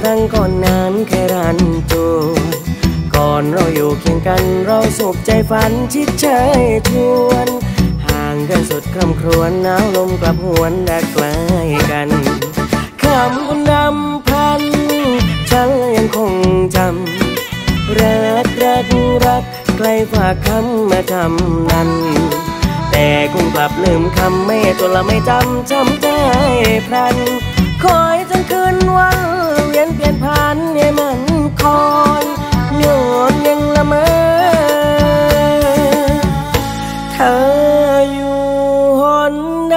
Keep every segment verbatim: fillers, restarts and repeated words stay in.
รั้งก่อนนั้นเคยรันจวนก่อนเราอยู่เคียงกันเราสุขใจฝันชิดเชยชวนห่างกันสุดคร่ำครวญหนาวลมกลับหวนดักใกล้กันคำบุญดำพันฉันยังคงจำรักรักรักใกล้ฝากคำมาจำนั้นแต่คงกลับลืมคำไม่ตัวละไม่จำจำใจพลันคอยจนคืนวันเวียนเปลี่ยนผ่านให้มันคอยโยนยังละเมอเธออยู่หนใด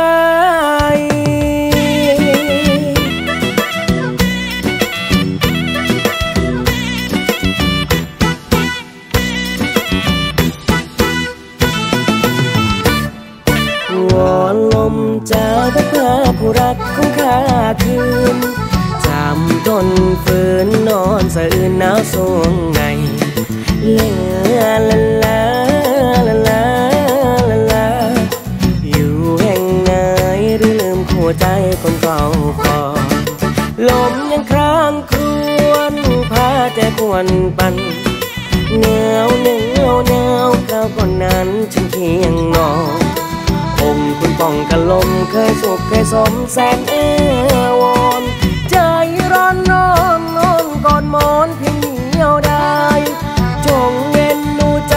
วอนลมจะพัดพาผู้รักของข้าคืนจำทนฝืนนอนสะอื้นหนาวสวงในลาลาลาลาลาลาลาอยู่แห่งไหนหรือลืมหัวใจคนเก่าก่อนลมยังครางครวญพาแต่ควนปันเหนียวเหนียวเหนียวคราวก่อนนั้นฉันเคียงนอนองค์คุณป้องกันลมเคยสุขเคยสมแสนเอวอนใจร้อนนอนนอนก่อนหมอนเพียงเหนียวได้จงเย็นดูใจ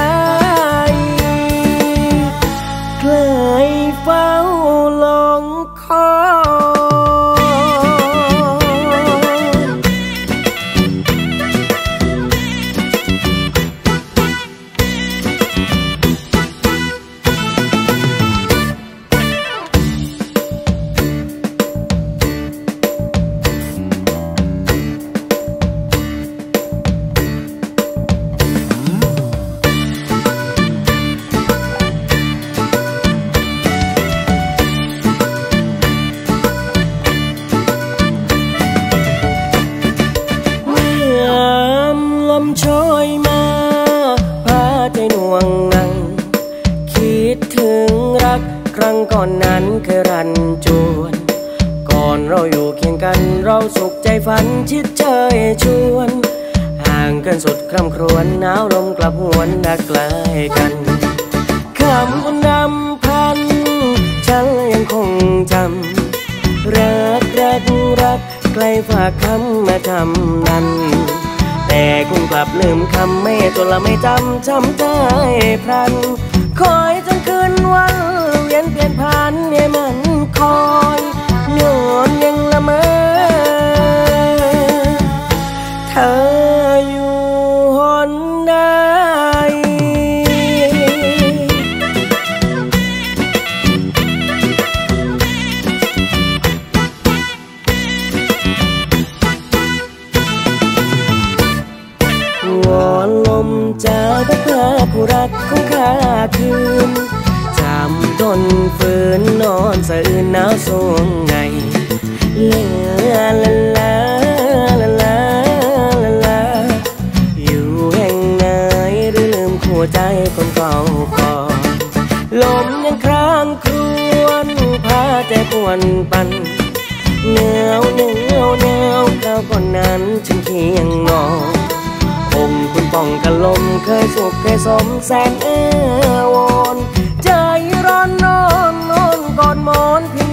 เคยเฝ้าลงคโชยมาพาใจหน่วงนั่งคิดถึงรักครั้งก่อนนั้นเคยรันจวนก่อนเราอยู่เคียงกันเราสุขใจฝันชิดเชยชวนห่างกันสุดคร่ำครวญหนาวลมกลับหวนดักใกล้กันคำบุญดำพันฉันยังคงจำรักรักรักใกล้ฝากคำมาจำนั้นแต่คงกลับลืมคำไม่ตัวละไม่จำจำใจพลันคอยจนคืนวันเวียนเปลี่ยนผ่านให้มันคอยโยนยังละเมอเธออยู่หนใดวอนลมจะพัดพาผู้รักของข้าคืนจำทนฝืนนอนสะอื้นหนาวสวงในลาลาลาลาลาลาลาอยู่แห่งไหนหรือลืมหัวใจคนเก่าก่อนลมยังครางครวญพาแต่ควนปันเหนียวเหนียวเหนียวคราวก่อนนั้นฉันเคียงนอนองค์คุณป้องกันลมเคยสุขเคยสมแสนเอวอนใจร้อนนอนนอนก่อนหมอนเพียง